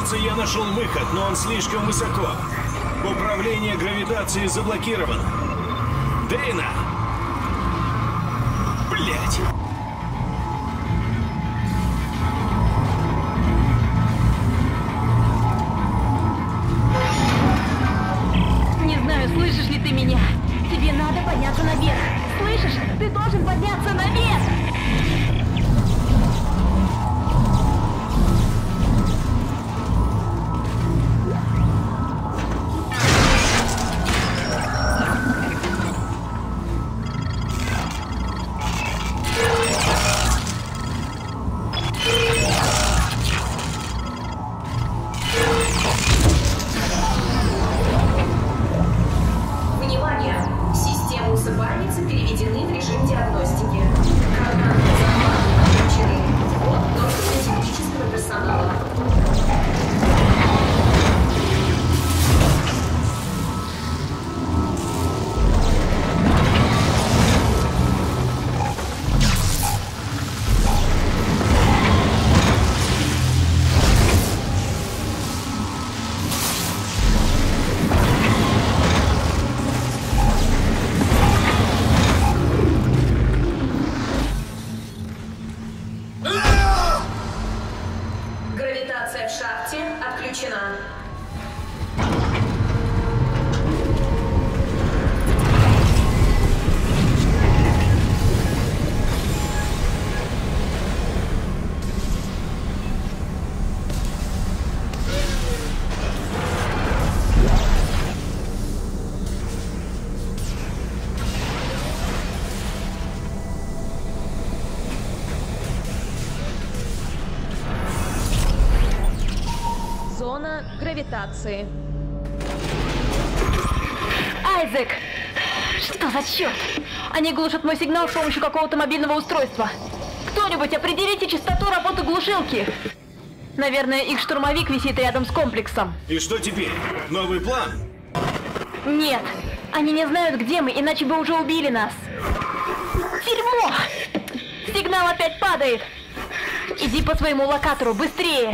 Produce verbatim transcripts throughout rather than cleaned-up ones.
Кажется, я нашел выход, но он слишком высоко. Управление гравитацией заблокировано. Дэйна! Блять! Не знаю, слышишь ли ты меня? Тебе надо подняться наверх. Слышишь? Ты должен подняться наверх! Гравитация в шахте отключена. Зона гравитации. Айзек! Что за черт? Они глушат мой сигнал с помощью какого-то мобильного устройства. Кто-нибудь определите частоту работы глушилки. Наверное, их штурмовик висит рядом с комплексом. И что теперь? Новый план? Нет. Они не знают, где мы, иначе бы уже убили нас. Дерьмо! Сигнал опять падает. Иди по своему локатору, быстрее!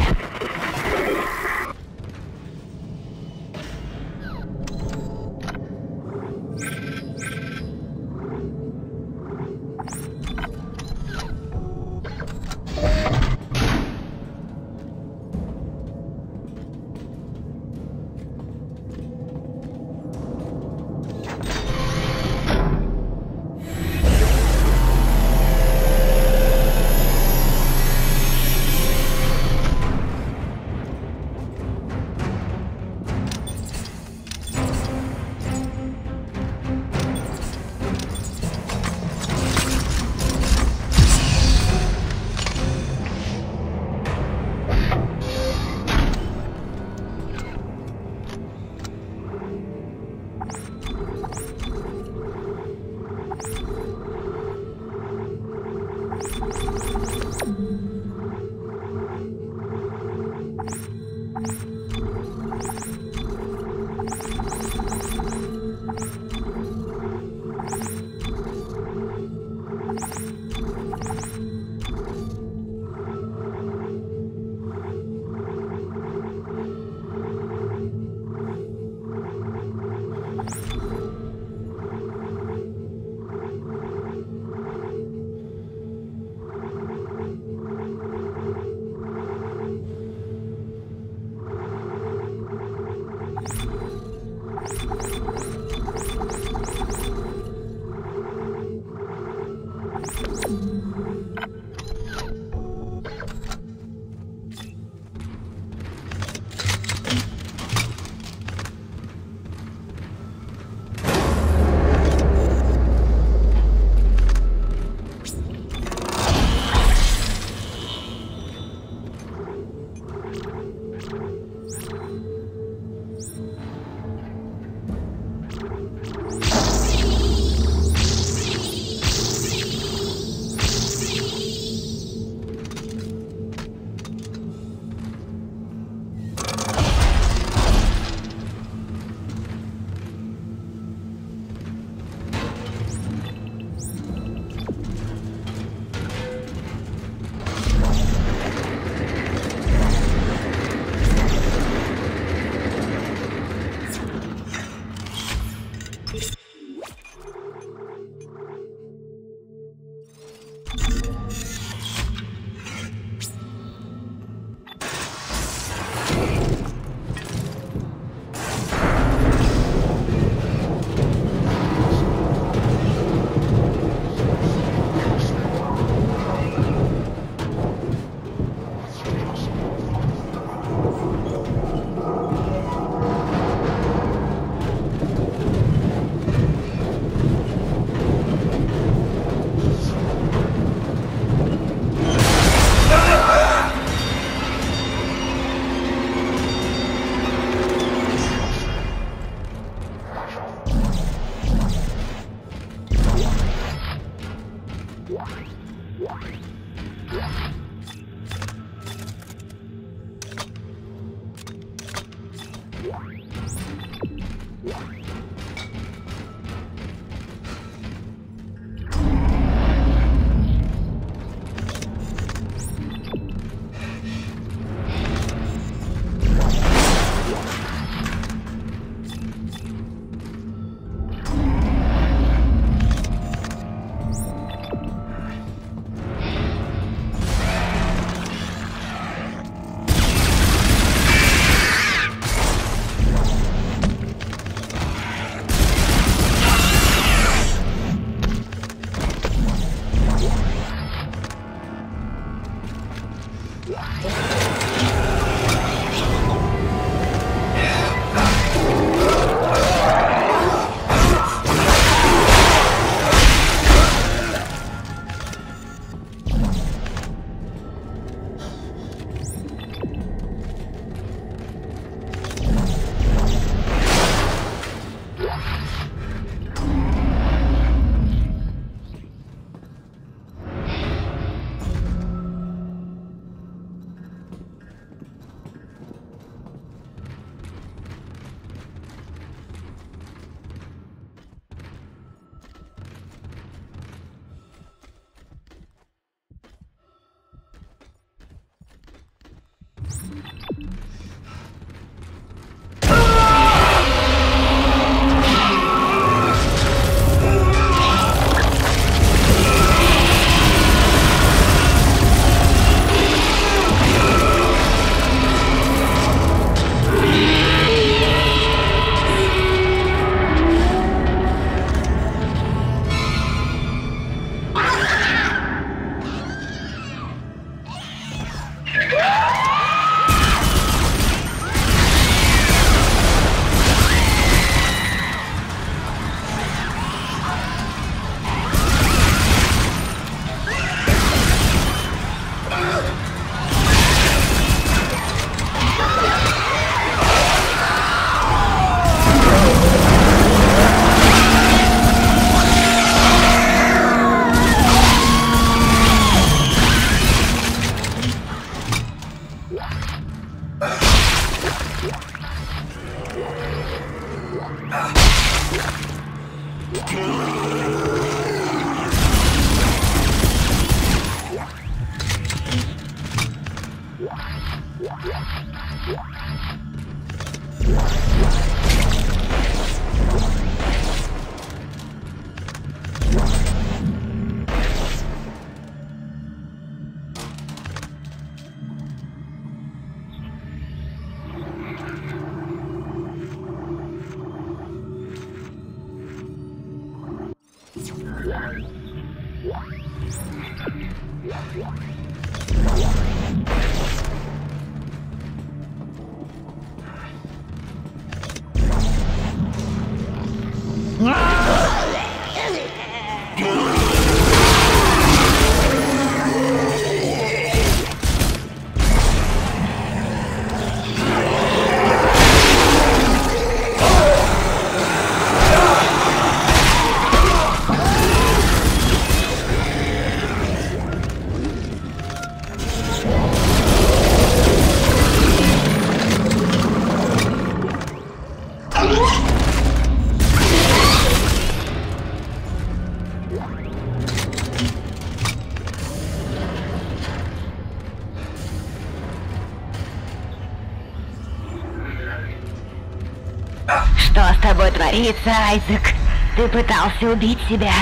Что с тобой творится, Айзек? Ты пытался убить себя?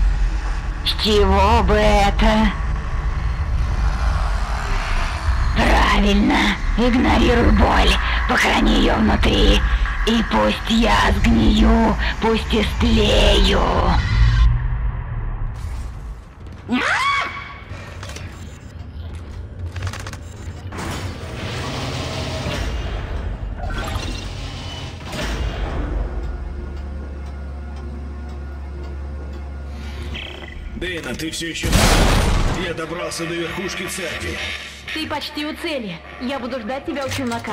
С чего бы это? Правильно. Игнорируй боль. Похорони ее внутри. И пусть я сгнию, пусть истлею. Дейна, ты все еще... Я добрался до верхушки церкви. Ты почти у цели. Я буду ждать тебя у челнока.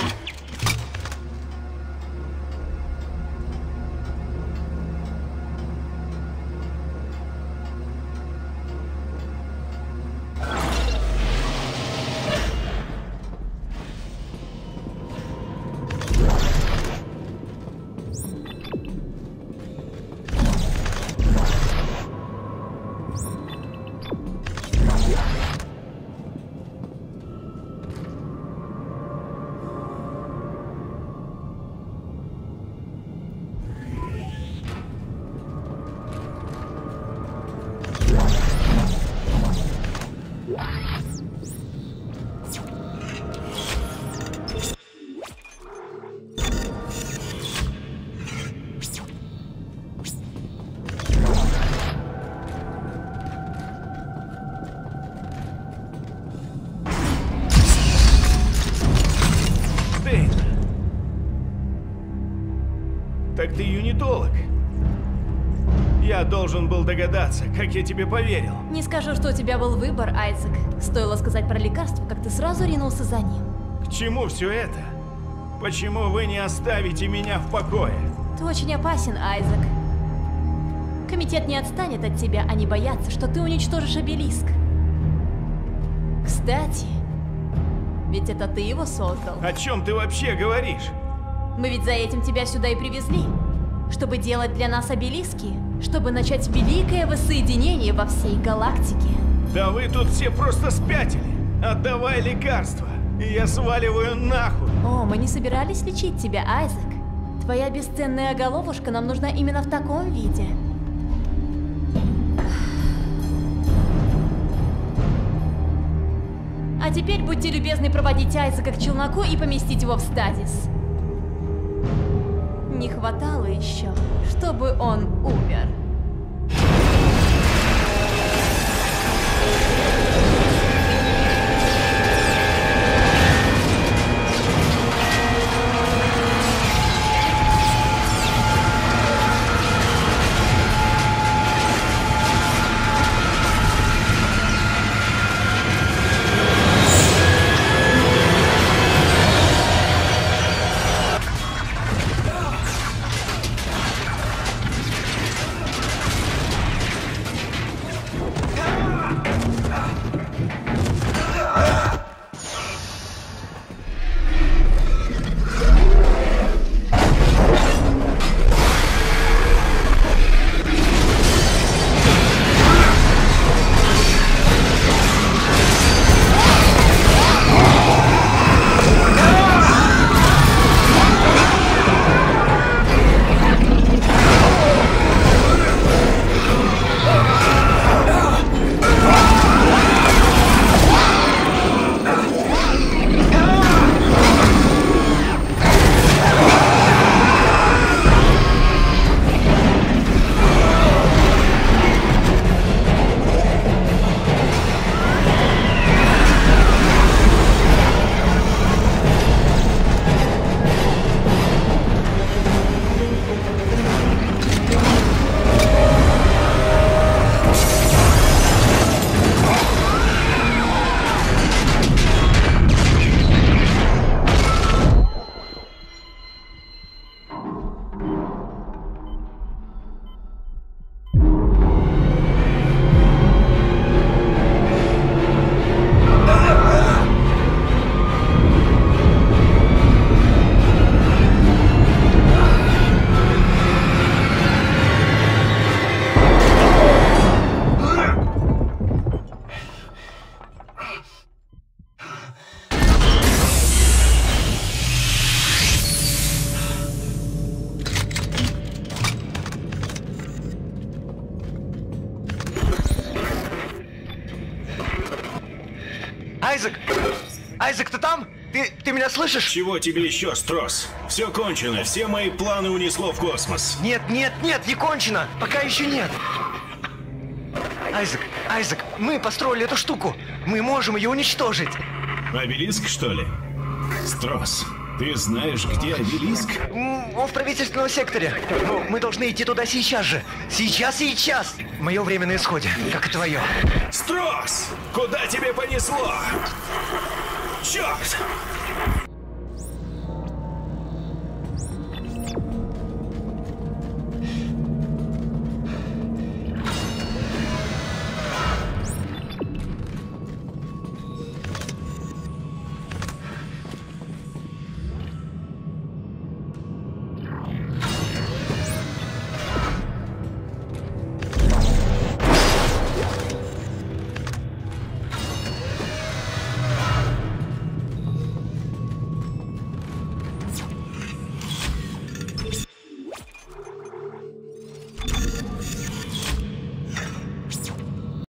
Так ты юнитолог. Я должен был догадаться, как я тебе поверил. Не скажу, что у тебя был выбор, Айзек. Стоило сказать про лекарство, как ты сразу ринулся за ним. К чему все это? Почему вы не оставите меня в покое? Ты очень опасен, Айзек. Комитет не отстанет от тебя, они боятся, что ты уничтожишь обелиск. Кстати, ведь это ты его создал. О чем ты вообще говоришь? Мы ведь за этим тебя сюда и привезли. Чтобы делать для нас обелиски, чтобы начать великое воссоединение во всей галактике. Да вы тут все просто спятили. Отдавай лекарства. и я сваливаю нахуй. О, мы не собирались лечить тебя, Айзек. Твоя бесценная головушка нам нужна именно в таком виде. А теперь будьте любезны проводить Айзека к челноку и поместить его в стазис. Не хватало еще, чтобы он умер. Айзек! Айзек, ты там? Ты, ты меня слышишь? Чего тебе еще, Стросс? Все кончено, все мои планы унесло в космос. Нет, нет, нет, не кончено! Пока еще нет! Айзек, Айзек, мы построили эту штуку. Мы можем ее уничтожить. Обелиск, что ли? Стросс, ты знаешь, где обелиск? М, Он в правительственном секторе. Но мы должны идти туда сейчас же. Сейчас, сейчас! Мое время на исходе, как и твое. Стросс! Куда тебе понесло? Черт!